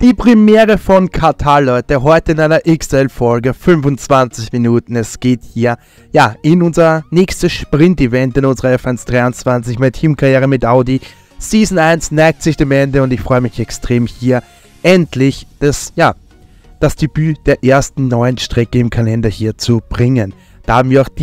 Die Premiere von Katar, Leute, heute in einer XL-Folge, 25 Minuten. Es geht hier, ja, in unser nächstes Sprint-Event in unserer F1 23 mit Teamkarriere mit Audi. Season 1 neigt sich dem Ende und ich freue mich extrem hier endlich das Debüt der ersten neuen Strecke im Kalender hier zu bringen. Da haben wir auch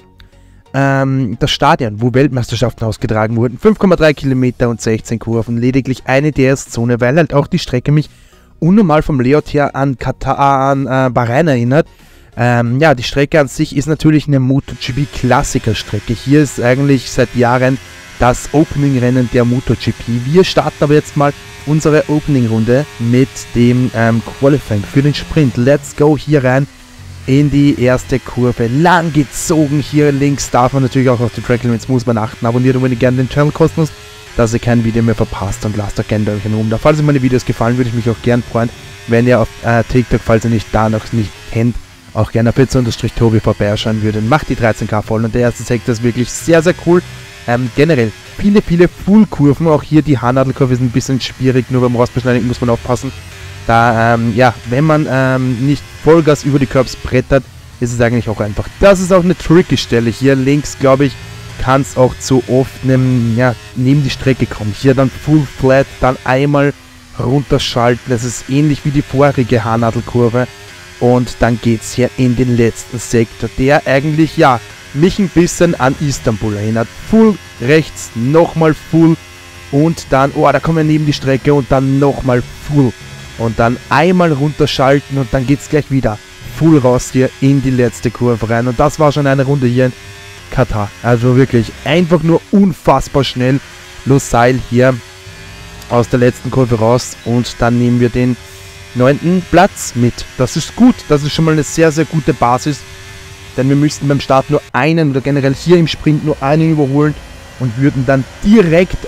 das Stadion, wo Weltmeisterschaften ausgetragen wurden. 5,3 Kilometer und 16 Kurven, lediglich eine DS-Zone, weil halt auch die Strecke mich unnormal vom Layout her an Bahrain erinnert. Die Strecke an sich ist natürlich eine MotoGP-Klassiker-Strecke. Hier ist eigentlich seit Jahren das Opening-Rennen der MotoGP. Wir starten aber jetzt mal unsere Opening-Runde mit dem Qualifying für den Sprint. Let's go hier rein in die erste Kurve. Lang gezogen hier links. Darf man natürlich auch auf die Track Limits, muss man achten. Abonniert unbedingt gerne den Channel kostenlos, dass ihr kein Video mehr verpasst und lasst auch gerne ein Däumchen oben da. Falls euch meine Videos gefallen, würde ich mich auch gern freuen, wenn ihr auf TikTok, falls ihr noch nicht kennt, auch gerne auf @Tobi vorbeischauen würdet. Macht die 13k voll und der erste Sektor ist wirklich sehr, sehr cool. Generell viele Full-Kurven, auch hier die Haarnadelkurve ist ein bisschen schwierig, nur beim Rausbeschleunigen muss man aufpassen. Da, wenn man nicht Vollgas über die Curbs brettert, ist es eigentlich auch einfach. Das ist auch eine tricky Stelle. Hier links, glaube ich, kann es auch zu oft neben die Strecke kommen. Hier dann Full Flat, dann einmal runterschalten. Das ist ähnlich wie die vorige Haarnadelkurve. Und dann geht es hier in den letzten Sektor, der eigentlich, mich ein bisschen an Istanbul erinnert. Full rechts, nochmal Full und dann, da kommen wir neben die Strecke und dann nochmal Full. Und dann einmal runterschalten und dann geht es gleich wieder Full raus hier in die letzte Kurve rein. Und das war schon eine Runde hier in Katar. Also wirklich einfach nur unfassbar schnell. Losail hier aus der letzten Kurve raus und dann nehmen wir den 9. Platz mit. Das ist gut, das ist schon mal eine sehr, sehr gute Basis. Denn wir müssten beim Start nur einen oder generell hier im Sprint nur einen überholen und würden dann direkt,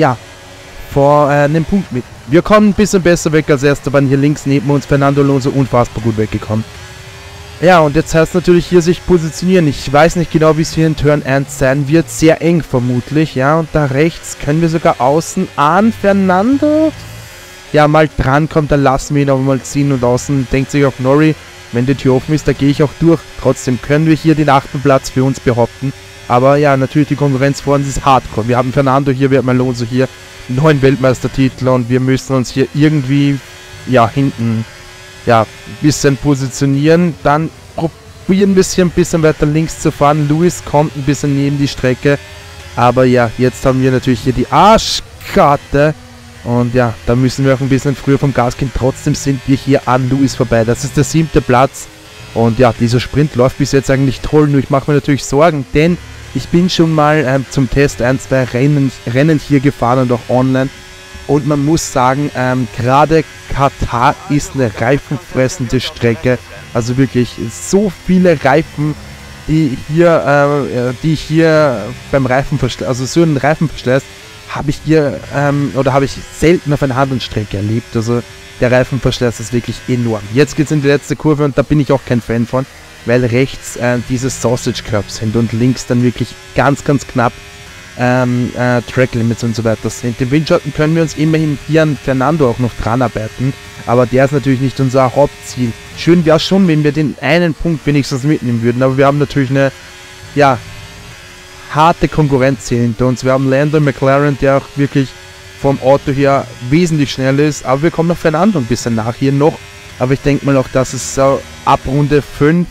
vor einem Punkt mit. Wir kommen ein bisschen besser weg als erster, waren hier links neben uns Fernando Alonso unfassbar gut weggekommen. Ja, und jetzt heißt es natürlich hier sich positionieren. Ich weiß nicht genau, wie es hier in Turn 1 sein wird. Sehr eng vermutlich, ja. Und da rechts können wir sogar außen an Fernando. Ja, mal dran kommt, dann lassen wir ihn aber mal ziehen. Und außen denkt sich auch Norrie, wenn die Tür offen ist, da gehe ich auch durch. Trotzdem können wir hier den 8. Platz für uns behaupten. Aber ja, natürlich die Konkurrenz vor uns ist hardcore. Wir haben Fernando hier, wir haben Alonso hier. 9 Weltmeistertitel und wir müssen uns hier irgendwie, hinten, ein bisschen positionieren. Dann probieren wir es hier ein bisschen weiter links zu fahren. Lewis kommt ein bisschen neben die Strecke. Aber ja, jetzt haben wir natürlich hier die Arschkarte. Und ja, da müssen wir auch ein bisschen früher vom Gas gehen. Trotzdem sind wir hier an Lewis vorbei. Das ist der 7. Platz. Und ja, dieser Sprint läuft bis jetzt eigentlich toll. Nur ich mache mir natürlich Sorgen, denn ich bin schon mal zum Test 2 Rennen hier gefahren und auch online. Und man muss sagen, gerade Katar ist eine reifenfressende Strecke. Also wirklich so viele Reifen, die hier beim Reifenverschleiß, also so einen Reifenverschleiß habe ich hier, habe ich selten auf einer anderen Strecke erlebt. Also der Reifenverschleiß ist wirklich enorm. Jetzt geht es in die letzte Kurve und da bin ich auch kein Fan von, weil rechts diese Sausage Curbs sind und links dann wirklich ganz knapp Track Limits und so weiter sind. Den Windschatten können wir uns immerhin hier an Fernando auch noch dran arbeiten, aber der ist natürlich nicht unser Hauptziel. Schön wäre schon, wenn wir den einen Punkt wenigstens mitnehmen würden, aber wir haben natürlich eine, harte Konkurrenz hier hinter uns. Wir haben Lando McLaren, der auch wirklich vom Auto her wesentlich schnell ist, aber wir kommen noch Fernando ein bisschen nach hier noch, aber ich denke mal auch, dass es so ab Runde 5,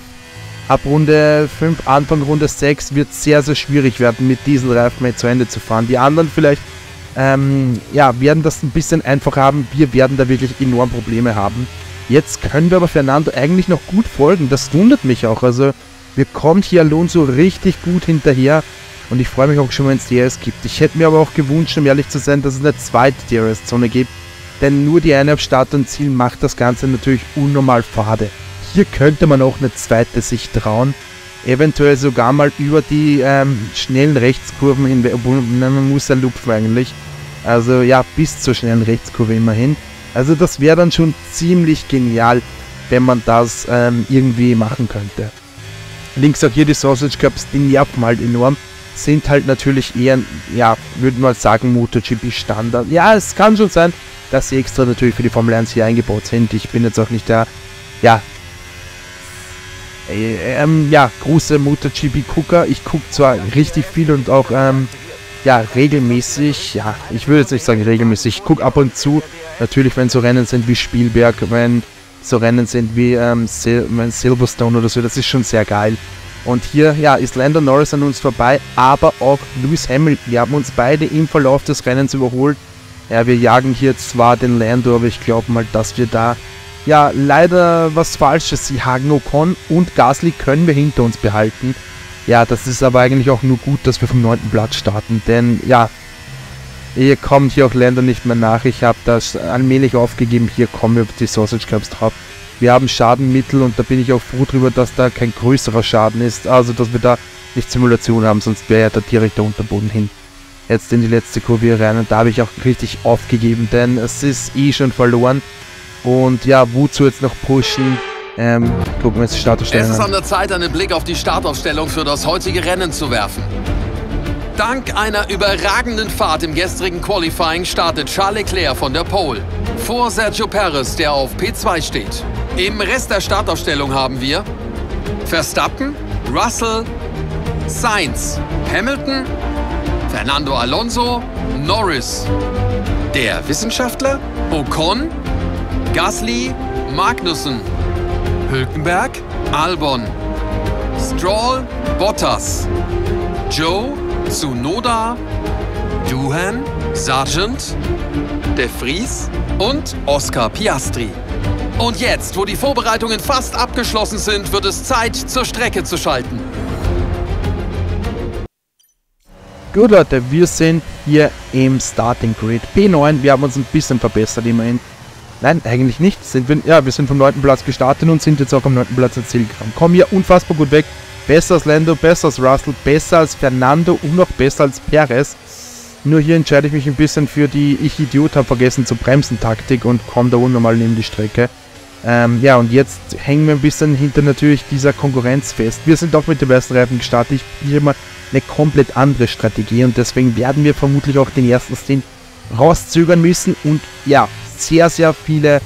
Anfang Runde 6 wird sehr, sehr schwierig werden, mit diesen Reifen zu Ende zu fahren. Die anderen vielleicht, werden das ein bisschen einfacher haben. Wir werden da wirklich enorm Probleme haben. Jetzt können wir aber Fernando eigentlich noch gut folgen. Das wundert mich auch. Also, wir kommen hier Alonso richtig gut hinterher. Und ich freue mich auch schon, wenn es DRS gibt. Ich hätte mir aber auch gewünscht, um ehrlich zu sein, dass es eine zweite DRS-Zone gibt. Denn nur die eine auf Start und Ziel macht das Ganze natürlich unnormal fade. Hier könnte man auch eine zweite sich trauen. Eventuell sogar mal über die schnellen Rechtskurven hinweg. Obwohl, man muss ja lupfen eigentlich. Also ja, bis zur schnellen Rechtskurve immerhin. Also das wäre dann schon ziemlich genial, wenn man das irgendwie machen könnte. Links auch hier die Sausage Curbs, die nerven halt enorm. Sind halt natürlich eher, würde man sagen, MotoGP Standard. Ja, es kann schon sein, dass sie extra natürlich für die Formel 1 hier eingebaut sind. Ich bin jetzt auch nicht der, große MotoGP-Gucker. Ich gucke zwar richtig viel und auch, regelmäßig, ich würde jetzt nicht sagen regelmäßig, ich gucke ab und zu, natürlich wenn so Rennen sind wie Spielberg, wenn so Rennen sind wie Silverstone oder so, das ist schon sehr geil. Und hier, ist Lando Norris an uns vorbei, aber auch Lewis Hamilton. Wir haben uns beide im Verlauf des Rennens überholt. Ja, wir jagen hier zwar den Lando, aber ich glaube mal, dass wir da, leider was Falsches jagen. Ocon und Gasly können wir hinter uns behalten. Ja, das ist aber eigentlich auch nur gut, dass wir vom 9. Platz starten, denn, hier kommt hier auch Lando nicht mehr nach. Ich habe das allmählich aufgegeben, hier kommen wir auf die Sausage Cups drauf. Wir haben Schadenmittel und da bin ich auch froh drüber, dass da kein größerer Schaden ist. Also, dass wir da nicht Simulation haben, sonst wäre ja da direkt der Unterboden hin. Jetzt in die letzte Kurve rein und da habe ich auch richtig aufgegeben, denn es ist schon verloren. Und wozu jetzt noch pushen? Gucken wir jetzt die Startaufstellung an. Es ist an der Zeit, einen Blick auf die Startaufstellung für das heutige Rennen zu werfen. Dank einer überragenden Fahrt im gestrigen Qualifying startet Charles Leclerc von der Pole. Vor Sergio Perez, der auf P2 steht. Im Rest der Startaufstellung haben wir Verstappen, Russell, Sainz, Hamilton, Fernando Alonso, Norris, der Wissenschaftler, Ocon, Gasly, Magnussen, Hülkenberg, Albon, Stroll, Bottas, Joe, Tsunoda, Doohan, Sargent, De Vries und Oscar Piastri. Und jetzt, wo die Vorbereitungen fast abgeschlossen sind, wird es Zeit, zur Strecke zu schalten. Gut Leute, wir sind hier im Starting Grid. P9, wir haben uns ein bisschen verbessert immerhin. Nein, eigentlich nicht. Wir sind vom 9. Platz gestartet und sind jetzt auch am 9. Platz ins Ziel gekommen. Kommen hier unfassbar gut weg. Besser als Lando, besser als Russell, besser als Fernando und noch besser als Perez. Nur hier entscheide ich mich ein bisschen für die Ich-Idiot habe vergessen zu bremsen Taktik und komme da unten mal neben die Strecke. Und jetzt hängen wir ein bisschen hinter natürlich dieser Konkurrenz fest. Wir sind auch mit den besten Reifen gestartet. Ich bin hier mal eine komplett andere Strategie und deswegen werden wir vermutlich auch den ersten Stint rauszögern müssen und sehr, sehr viele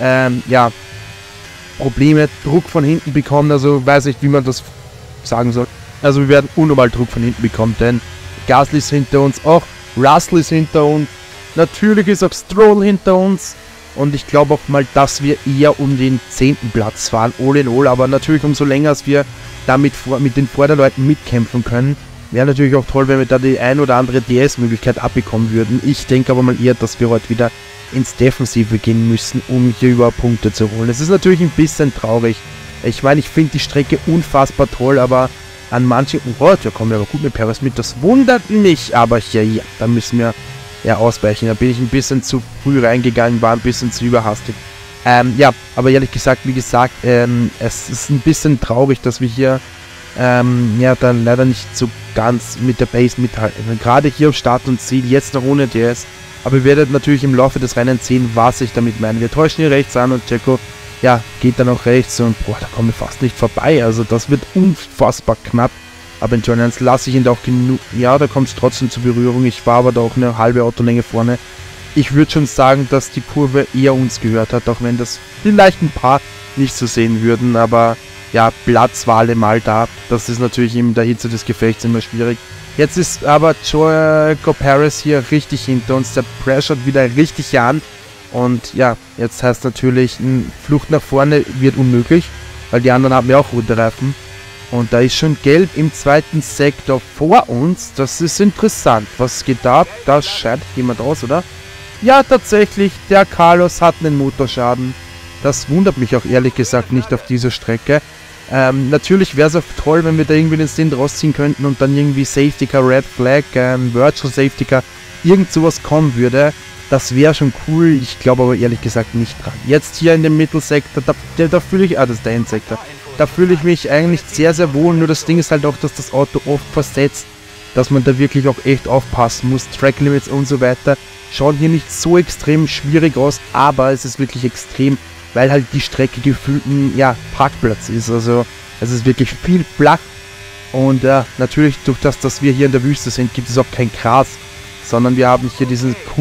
Probleme, Druck von hinten bekommen, also weiß nicht, wie man das sagen soll. Also wir werden unnormal Druck von hinten bekommen, denn Gasly ist hinter uns, auch Russell ist hinter uns, natürlich ist auch Stroll hinter uns und ich glaube auch mal, dass wir eher um den 10. Platz fahren, all in all, aber natürlich umso länger als wir damit mit den Vorderleuten mitkämpfen können, wäre natürlich auch toll, wenn wir da die ein oder andere DS-Möglichkeit abbekommen würden. Ich denke aber mal eher, dass wir heute wieder ins Defensive gehen müssen, um hier überhaupt Punkte zu holen. Es ist natürlich ein bisschen traurig. Ich meine, ich finde die Strecke unfassbar toll, aber an manchen... da kommen wir aber gut mit Perez mit. Das wundert mich, aber hier, da müssen wir ausweichen. Da bin ich ein bisschen zu früh reingegangen, war ein bisschen zu überhastet. Aber ehrlich gesagt, wie gesagt, es ist ein bisschen traurig, dass wir hier dann leider nicht so ganz mit der Pace mithalten. Gerade hier auf Start und Ziel, jetzt noch ohne DS. Aber ihr werdet natürlich im Laufe des Rennens sehen, was ich damit meine. Wir täuschen hier rechts an und Checo, geht dann auch rechts und da kommen wir fast nicht vorbei. Also das wird unfassbar knapp. Aber in Turn 1 lasse ich ihn da auch genug. Ja, da kommt es trotzdem zur Berührung. Ich war aber da auch eine halbe Autolänge vorne. Ich würde schon sagen, dass die Kurve eher uns gehört hat, auch wenn das vielleicht ein paar nicht so sehen würden. Aber Platz war allemal da. Das ist natürlich in der Hitze des Gefechts immer schwierig. Jetzt ist aber Checo Perez hier richtig hinter uns. Der pressured wieder richtig an. Und jetzt heißt natürlich, eine Flucht nach vorne wird unmöglich, weil die anderen haben ja auch rote Reifen. Und da ist schon gelb im zweiten Sektor vor uns. Das ist interessant. Was geht da ab? Da scheidet jemand aus, oder? Ja, tatsächlich, der Carlos hat einen Motorschaden. Das wundert mich auch ehrlich gesagt nicht auf dieser Strecke. Natürlich wäre es auch toll, wenn wir da irgendwie den Stint rausziehen könnten und dann irgendwie Safety Car, Red Flag, Virtual Safety Car, irgend sowas kommen würde. Das wäre schon cool, ich glaube aber ehrlich gesagt nicht dran. Jetzt hier in dem Mittelsektor, da fühle ich, das ist der Endsektor, da fühle ich mich eigentlich sehr, sehr wohl, nur das Ding ist halt auch, dass das Auto oft versetzt, dass man da wirklich auch echt aufpassen muss, Track Limits und so weiter, schauen hier nicht so extrem schwierig aus, aber es ist wirklich extrem, weil halt die Strecke gefühlt ein Parkplatz ist, also es ist wirklich viel flach und natürlich durch das, dass wir hier in der Wüste sind, gibt es auch kein Gras, sondern wir haben hier diesen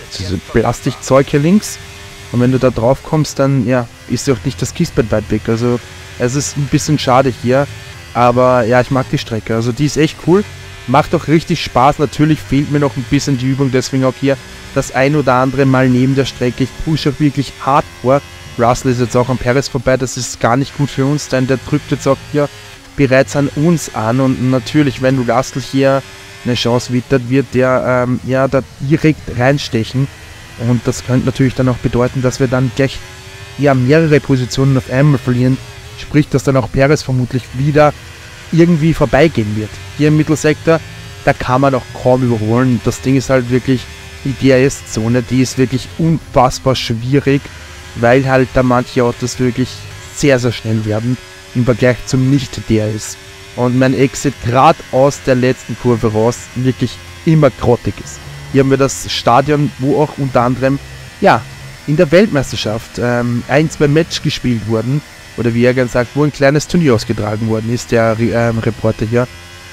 dieses Plastikzeug hier links. Und wenn du da drauf kommst, dann, ja, ist ja auch nicht das Kiesbett weit weg. Also, es ist ein bisschen schade hier. Aber, ja, ich mag die Strecke. Also, die ist echt cool. Macht auch richtig Spaß. Natürlich fehlt mir noch ein bisschen die Übung. Deswegen auch hier das ein oder andere Mal neben der Strecke. Ich pushe auch wirklich hardcore. Russell ist jetzt auch an Perez vorbei. Das ist gar nicht gut für uns, denn der drückt jetzt auch hier bereits an uns an. Und natürlich, wenn Russell hier eine Chance wittert, wird der, ja, da direkt reinstechen. Und das könnte natürlich dann auch bedeuten, dass wir dann gleich, ja, mehrere Positionen auf einmal verlieren. Sprich, dass dann auch Perez vermutlich wieder irgendwie vorbeigehen wird. Hier im Mittelsektor, da kann man auch kaum überholen. Das Ding ist halt wirklich, die DRS-Zone, die ist wirklich unfassbar schwierig, weil halt da manche Autos wirklich sehr, sehr schnell werden im Vergleich zum Nicht-DRS. Und mein Exit gerade aus der letzten Kurve raus wirklich immer grottig ist. Hier haben wir das Stadion, wo auch unter anderem, ja, in der Weltmeisterschaft 1-2 Match gespielt wurden. Oder wie er gerne sagt, wo ein kleines Turnier ausgetragen worden ist, der Reporter hier.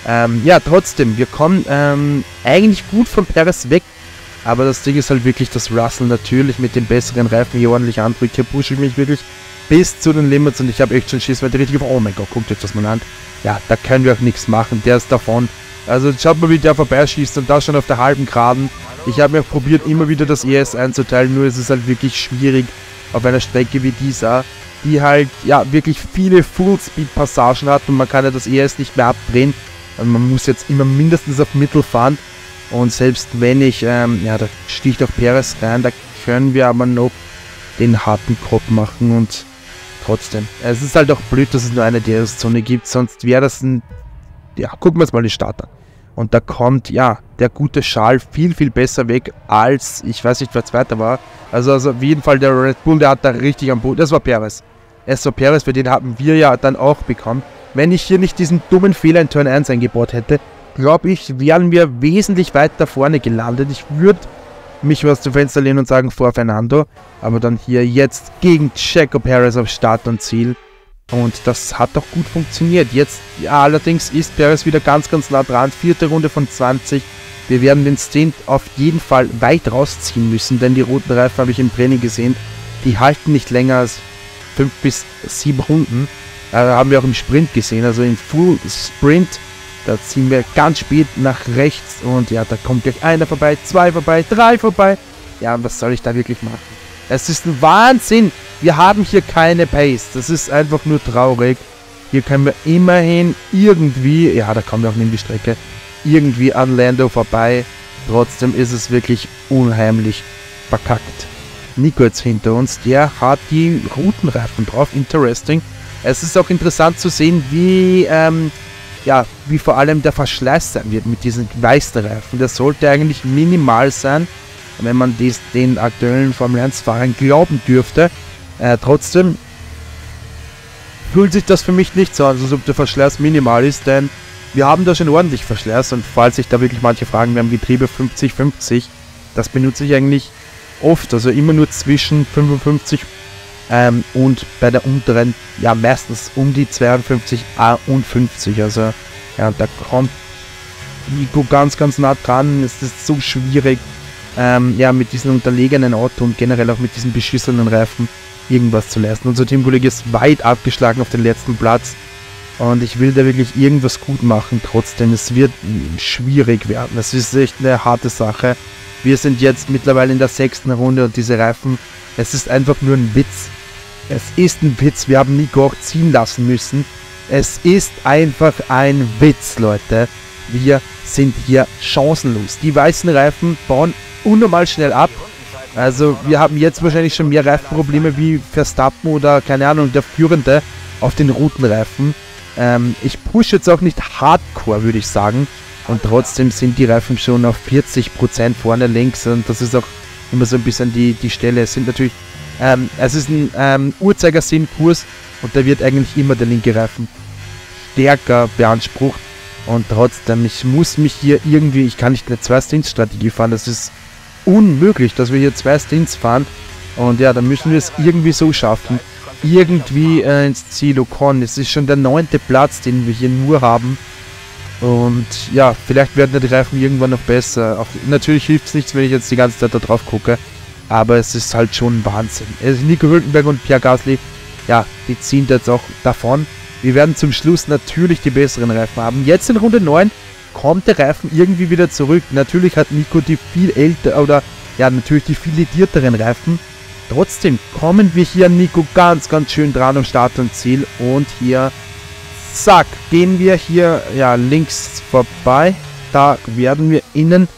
Ja, trotzdem, wir kommen eigentlich gut von Perez weg. Aber das Ding ist halt wirklich, dass Russell natürlich mit den besseren Reifen hier ordentlich andrückt. Hier pushe ich mich wirklich bis zu den Limits und ich habe echt schon Schiss, weil der richtig auf, oh mein Gott, guckt euch das mal an. Ja, da können wir auch nichts machen, der ist davon. Also schaut mal, wie der vorbeischießt und da schon auf der halben Geraden. Ich habe mir auch probiert, immer wieder das ES einzuteilen, nur es ist halt wirklich schwierig auf einer Strecke wie dieser, die halt, ja, wirklich viele Full-Speed-Passagen hat und man kann ja das ES nicht mehr abdrehen. Also man muss jetzt immer mindestens auf Mittel fahren. Und selbst wenn ich, ja, da sticht auch Perez rein, da können wir aber noch den harten Kopf machen und trotzdem. Es ist halt auch blöd, dass es nur eine DRS-Zone gibt, sonst wäre das ein, ja, gucken wir uns mal die Start an. Und da kommt, ja, der gute Charles viel, viel besser weg als, ich weiß nicht, wer Zweiter war. Also auf jeden Fall der Red Bull, der hat da richtig am Boden, das war Perez. Es war Perez, für den haben wir ja dann auch bekommen. Wenn ich hier nicht diesen dummen Fehler in Turn 1 eingebaut hätte, glaube ich, wären wir wesentlich weiter vorne gelandet. Ich würde mich aus dem Fenster lehnen und sagen vor Fernando, aber dann hier jetzt gegen Checo Perez auf Start und Ziel. Und das hat doch gut funktioniert. Jetzt, ja, allerdings ist Perez wieder ganz, ganz nah dran. 4. Runde von 20. Wir werden den Stint auf jeden Fall weit rausziehen müssen, denn die roten Reifen habe ich im Training gesehen. Die halten nicht länger als 5 bis 7 Runden. Haben wir auch im Sprint gesehen, also im Full Sprint. Da ziehen wir ganz spät nach rechts und ja, da kommt gleich einer vorbei, 2 vorbei, 3 vorbei. Ja, und was soll ich da wirklich machen? Es ist ein Wahnsinn. Wir haben hier keine Pace. Das ist einfach nur traurig. Hier können wir immerhin irgendwie, ja, da kommen wir auch neben die Strecke, irgendwie an Lando vorbei. Trotzdem ist es wirklich unheimlich verkackt. Nico jetzt hinter uns, der hat die Routenreifen drauf. Interesting. Es ist auch interessant zu sehen, wie ja, wie vor allem der Verschleiß sein wird mit diesen weißen Reifen. Der sollte eigentlich minimal sein, wenn man den aktuellen Formel 1 Fahrern glauben dürfte. Trotzdem fühlt sich das für mich nicht so an, als ob der Verschleiß minimal ist, denn wir haben da schon ordentlich Verschleiß und falls sich da wirklich manche fragen, wir haben Getriebe 50-50, das benutze ich eigentlich oft, also immer nur zwischen 55 und bei der unteren, ja, meistens um die 52 und 50, also ja, da kommt Nico ganz, ganz nah dran. Es ist so schwierig, ja, mit diesem unterlegenen Auto und generell auch mit diesen beschissenen Reifen irgendwas zu leisten. Unser Teamkollege ist weit abgeschlagen auf den letzten Platz und ich will da wirklich irgendwas gut machen, trotzdem, es wird schwierig werden. Es ist echt eine harte Sache. Wir sind jetzt mittlerweile in der 6. Runde und diese Reifen, es ist einfach nur ein Witz. Es ist ein Witz, wir haben Nico auch ziehen lassen müssen. Es ist einfach ein Witz, Leute. Wir sind hier chancenlos. Die weißen Reifen bauen unnormal schnell ab. Also wir haben jetzt wahrscheinlich schon mehr Reifenprobleme wie Verstappen oder, keine Ahnung, der Führende auf den roten Reifen. Ich pushe jetzt auch nicht hardcore, würde ich sagen. Und trotzdem sind die Reifen schon auf 40% vorne links. Und das ist auch immer so ein bisschen die Stelle. Es sind natürlich... es ist ein Uhrzeigersinnkurs und da wird eigentlich immer der linke Reifen stärker beansprucht und trotzdem, ich muss mich hier irgendwie, ich kann nicht eine 2-Stints-Strategie fahren, das ist unmöglich, dass wir hier 2 Stints fahren und ja, dann müssen wir es irgendwie so schaffen, irgendwie ins Ziel kommen. Es ist schon der 9. Platz, den wir hier nur haben Und ja, vielleicht werden die Reifen irgendwann noch besser. Auch, natürlich hilft es nichts, wenn ich jetzt die ganze Zeit da drauf gucke. Aber es ist halt schon Wahnsinn. Also Nico Hülkenberg und Pierre Gasly, ja, die ziehen jetzt auch davon. Wir werden zum Schluss natürlich die besseren Reifen haben. Jetzt in Runde 9 kommt der Reifen irgendwie wieder zurück. Natürlich hat Nico die viel älter oder ja, natürlich die viel ledierteren Reifen. Trotzdem kommen wir hier an Nico ganz schön dran am Start und Ziel. Und hier, zack, gehen wir hier ja links vorbei. Da werden wir innen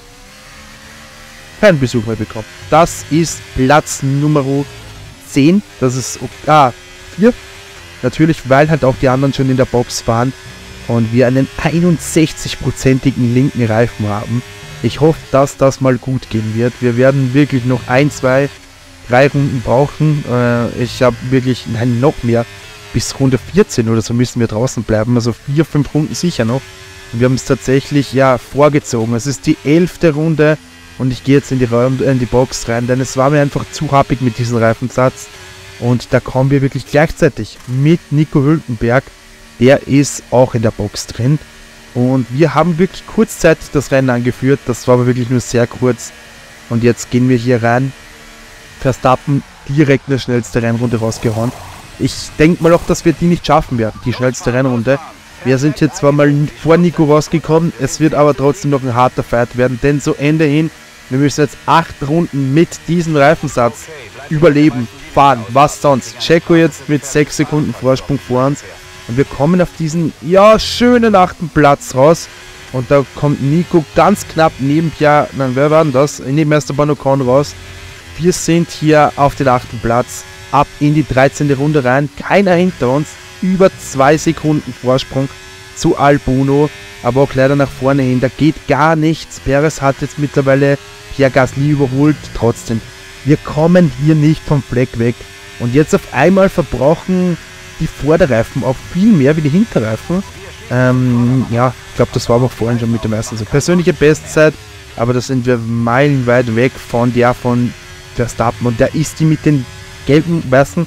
keinen Besuch mehr bekommen. Das ist Platz Nummer 10. Das ist 4. Natürlich, weil halt auch die anderen schon in der Box waren und wir einen 61%igen linken Reifen haben. Ich hoffe, dass das mal gut gehen wird. Wir werden wirklich noch 1, 2, 3 Runden brauchen. Ich habe wirklich, nein, noch mehr. Bis Runde 14 oder so müssen wir draußen bleiben. Also 4, 5 Runden sicher noch. Und wir haben es tatsächlich ja vorgezogen. Es ist die 11. Runde. Und ich gehe jetzt in die Box rein, denn es war mir einfach zu happig mit diesem Reifensatz. Und da kommen wir wirklich gleichzeitig mit Nico Hülkenberg. Der ist auch in der Box drin. Und wir haben wirklich kurzzeitig das Rennen angeführt. Das war aber wirklich nur sehr kurz. Und jetzt gehen wir hier rein. Verstappen direkt eine schnellste Rennrunde rausgehauen. Ich denke mal auch, dass wir die nicht schaffen werden, die schnellste Rennrunde. Wir sind hier zwar mal vor Nico rausgekommen, es wird aber trotzdem noch ein harter Fight werden, denn so Ende hin, wir müssen jetzt 8 Runden mit diesem Reifensatz überleben, fahren, was sonst. Checo jetzt mit 6 Sekunden Vorsprung vor uns und wir kommen auf diesen, ja, schönen 8. Platz raus und da kommt Nico ganz knapp neben Pierre, nein, wer war denn das? Neben Esteban Ocon raus. Wir sind hier auf den 8. Platz, ab in die 13. Runde rein, keiner hinter uns, über 2 Sekunden Vorsprung zu Albon, aber auch leider nach vorne hin, da geht gar nichts. Perez hat jetzt mittlerweile Pierre Gasly überholt, trotzdem, wir kommen hier nicht vom Fleck weg und jetzt auf einmal verbrauchen die Vorderreifen auch viel mehr wie die Hinterreifen. Ja, ich glaube, das war aber vorhin schon mit dem ersten so. Persönliche Bestzeit, aber da sind wir meilenweit weg von der von Verstappen und der ist die mit den gelben, weißen,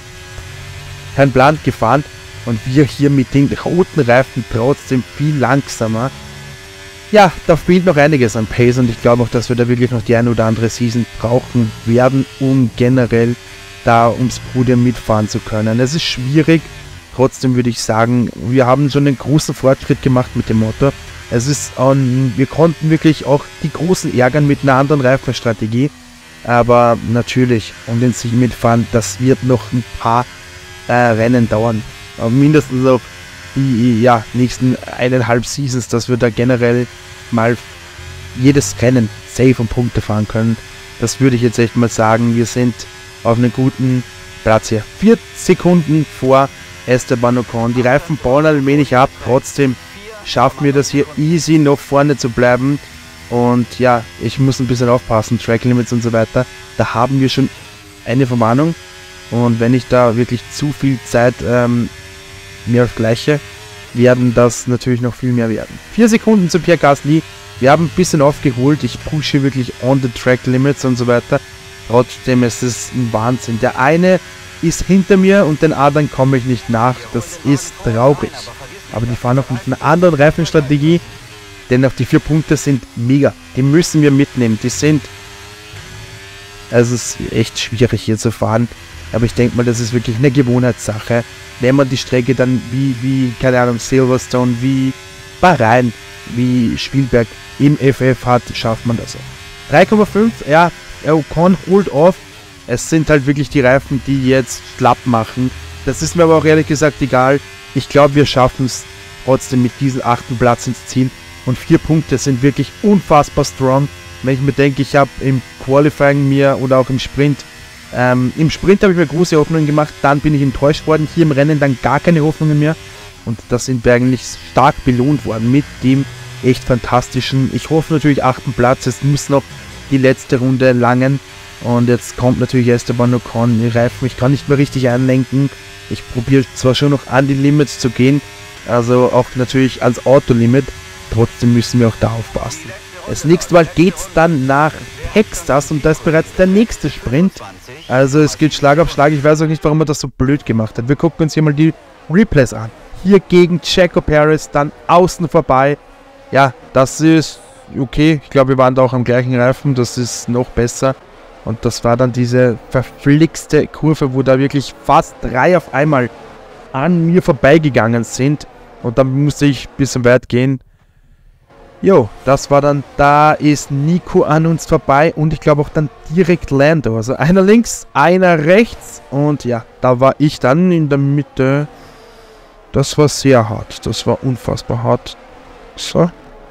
kein Plan gefahren und wir hier mit den roten Reifen trotzdem viel langsamer. Ja, da fehlt noch einiges an Pace und ich glaube auch, dass wir da wirklich noch die eine oder andere Season brauchen werden, um generell da ums Podium mitfahren zu können. Es ist schwierig, trotzdem würde ich sagen, wir haben schon einen großen Fortschritt gemacht mit dem Motor. Es ist, wir konnten wirklich auch die Großen ärgern mit einer anderen Reifenstrategie, aber natürlich, um den Sieg mitfahren, das wird noch ein paar Rennen dauern. Aber mindestens auf die nächsten 1,5 Seasons, dass wir da generell mal jedes Rennen safe und Punkte fahren können. Das würde ich jetzt echt mal sagen. Wir sind auf einem guten Platz hier. 4 Sekunden vor Esteban Ocon. Die Reifen bauen ein wenig ab. Trotzdem schaffen wir das hier easy noch vorne zu bleiben. Und ja, ich muss ein bisschen aufpassen. Track Limits und so weiter. Da haben wir schon eine Verwarnung. Und wenn ich da wirklich zu viel Zeit mehr gleiche, werden das natürlich noch viel mehr werden. 4 Sekunden zu Pierre Gasly. Wir haben ein bisschen aufgeholt. Ich pushe wirklich on the track limits und so weiter. Trotzdem ist es ein Wahnsinn. Der eine ist hinter mir und den anderen komme ich nicht nach. Das ist traurig. Aber die fahren auch mit einer anderen Reifenstrategie. Denn auch die 4 Punkte sind mega. Die müssen wir mitnehmen. Die sind... Also es ist echt schwierig hier zu fahren. Aber ich denke mal, das ist wirklich eine Gewohnheitssache. Wenn man die Strecke dann wie keine Ahnung, Silverstone, wie Bahrain, wie Spielberg im FF hat, schafft man das auch. 3,5, ja, Ocon holt auf. Es sind halt wirklich die Reifen, die jetzt schlapp machen. Das ist mir aber auch ehrlich gesagt egal. Ich glaube, wir schaffen es trotzdem mit diesem 8. Platz ins Ziel. Und 4 Punkte sind wirklich unfassbar strong. Wenn ich mir denke, ich habe im Qualifying oder auch im Sprint habe ich mir große Hoffnungen gemacht, dann bin ich enttäuscht worden, hier im Rennen dann gar keine Hoffnungen mehr und das sind wir eigentlich stark belohnt worden mit dem echt fantastischen, ich hoffe natürlich 8. Platz, es muss noch die letzte Runde langen und jetzt kommt natürlich Esteban Ocon, die Reifen, ich kann nicht mehr richtig einlenken, ich probiere zwar schon noch an die Limits zu gehen, also auch natürlich ans Autolimit, trotzdem müssen wir auch da aufpassen. Das nächste Mal geht es dann nach Texas und da ist bereits der nächste Sprint. Also es geht Schlag auf Schlag. Ich weiß auch nicht, warum er das so blöd gemacht hat. Wir gucken uns hier mal die Replays an. hier gegen Checo Perez, dann außen vorbei. Ja, das ist okay. Ich glaube, wir waren da auch am gleichen Reifen. Das ist noch besser. Und das war dann diese verflixte Kurve, wo da wirklich fast 3 auf einmal an mir vorbeigegangen sind. Und dann musste ich ein bisschen weit gehen. Jo, das war dann, da ist Nico an uns vorbei und ich glaube auch dann direkt Lando. Also einer links, einer rechts und ja, da war ich dann in der Mitte. Das war sehr hart, das war unfassbar hart. So.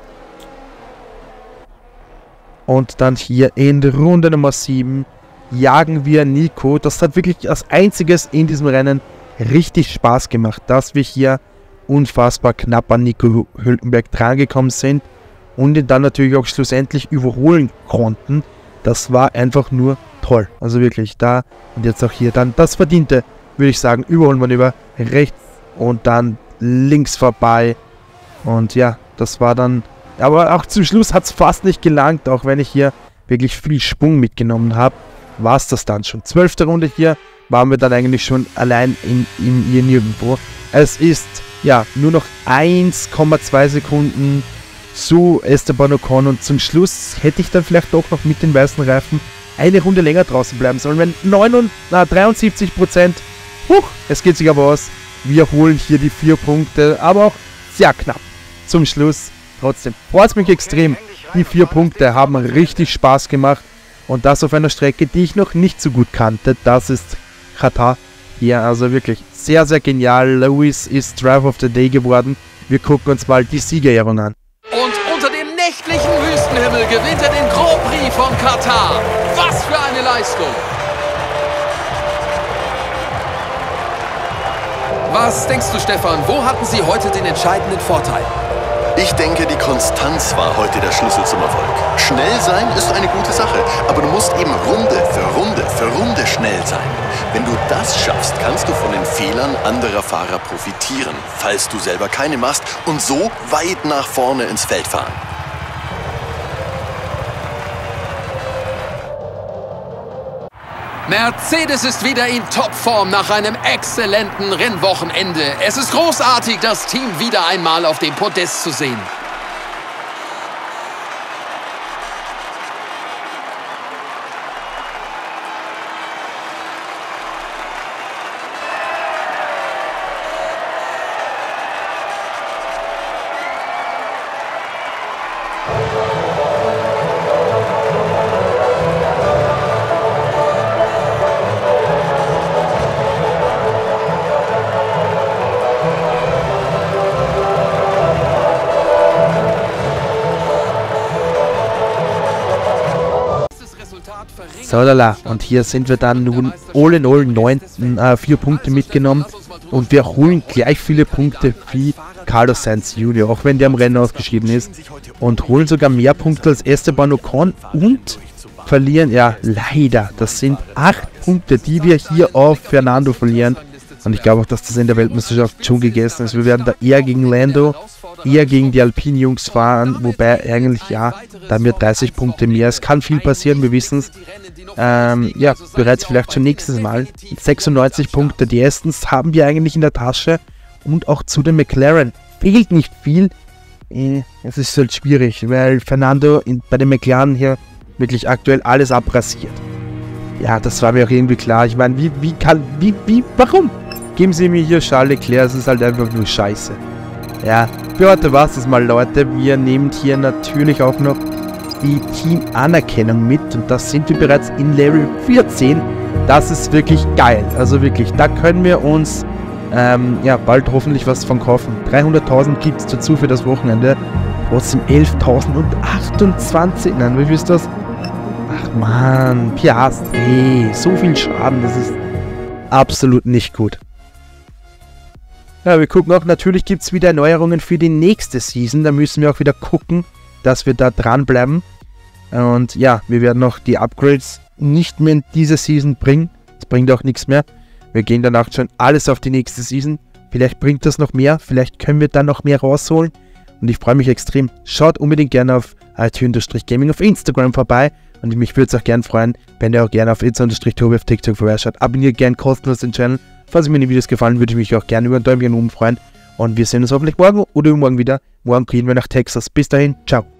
Und dann hier in Runde Nummer 7 jagen wir Nico. Das hat wirklich als einziges in diesem Rennen richtig Spaß gemacht, dass wir hier unfassbar knapp an Nico Hülkenberg drangekommen sind. Und ihn dann natürlich auch schlussendlich überholen konnten. Das war einfach nur toll. Also wirklich da. Und jetzt auch hier dann das Verdiente, würde ich sagen, Überholmanöver rechts und dann links vorbei. Und ja, das war dann... Aber auch zum Schluss hat es fast nicht gelangt. Auch wenn ich hier wirklich viel Schwung mitgenommen habe, war es das dann schon. 12. Runde hier waren wir dann eigentlich schon allein in ihr Nirgendwo. Es ist ja nur noch 1,2 Sekunden zu Esteban Ocon und zum Schluss hätte ich dann vielleicht doch noch mit den weißen Reifen eine Runde länger draußen bleiben sollen. Wenn 73%, es geht sich aber aus. Wir holen hier die 4 Punkte, aber auch sehr knapp zum Schluss. Trotzdem freut es mich extrem. Die 4 Punkte haben richtig Spaß gemacht und das auf einer Strecke, die ich noch nicht so gut kannte. Das ist Katar hier, also wirklich sehr, sehr genial. Lewis ist Driver of the Day geworden. Wir gucken uns mal die Siegerehrung an. Und unter dem nächtlichen Wüstenhimmel gewinnt er den Grand Prix von Katar. Was für eine Leistung! Was denkst du, Stefan, wo hatten Sie heute den entscheidenden Vorteil? Ich denke, die Konstanz war heute der Schlüssel zum Erfolg. Schnell sein ist eine gute Sache, aber du musst eben Runde für Runde schnell sein. Wenn du das schaffst, kannst du von den Fehlern anderer Fahrer profitieren, falls du selber keine machst und so weit nach vorne ins Feld fahren. Mercedes ist wieder in Topform nach einem exzellenten Rennwochenende. Es ist großartig, das Team wieder einmal auf dem Podest zu sehen. So, lala. Und hier sind wir dann nun all in all 4 Punkte mitgenommen. Und wir holen gleich viele Punkte wie Carlos Sainz Jr., auch wenn der am Rennen ausgeschieden ist. Und holen sogar mehr Punkte als Esteban Ocon und verlieren, ja, leider. Das sind 8 Punkte, die wir hier auf Fernando verlieren. Und ich glaube auch, dass das in der Weltmeisterschaft schon gegessen ist. Wir werden da eher gegen Lando, eher gegen die Alpine-Jungs fahren. Wobei eigentlich, ja, da haben wir 30 Punkte mehr. Es kann viel passieren, wir wissen es. Ja, bereits vielleicht schon nächstes Mal. 96 Punkte, die erstens haben wir eigentlich in der Tasche. Und auch zu den McLaren fehlt nicht viel. Es ist halt schwierig, weil Fernando bei den McLaren hier wirklich aktuell alles abrasiert. Ja, das war mir auch irgendwie klar. Ich meine, warum? Geben Sie mir hier Charles Leclerc, es ist halt einfach nur scheiße. Ja, für heute war es das mal, Leute. Wir nehmen hier natürlich auch noch die Team-Anerkennung mit. Und das sind wir bereits in Level 14. Das ist wirklich geil. Also wirklich, da können wir uns ja, bald hoffentlich was von kaufen. 300.000 gibt es dazu für das Wochenende. Trotzdem 11.028. Nein, wie viel ist das? Ach man, Piastri. So viel Schaden, das ist absolut nicht gut. Ja, wir gucken auch, natürlich gibt es wieder Erneuerungen für die nächste Season. Da müssen wir auch wieder gucken, dass wir da dranbleiben. Und ja, wir werden noch die Upgrades nicht mehr in diese Season bringen. Das bringt auch nichts mehr. Wir gehen danach schon alles auf die nächste Season. Vielleicht bringt das noch mehr. Vielleicht können wir dann noch mehr rausholen. Und ich freue mich extrem. Schaut unbedingt gerne auf IT-Gaming auf Instagram vorbei. Und mich würde es auch gerne freuen, wenn ihr auch gerne auf Itza-Tobi auf TikTok vorbeischaut. Abonniert gerne kostenlos den Channel. Falls euch meine Videos gefallen, würde ich mich auch gerne über ein Däumchen oben freuen. Und wir sehen uns hoffentlich morgen oder übermorgen wieder. Morgen gehen wir nach Texas. Bis dahin, ciao.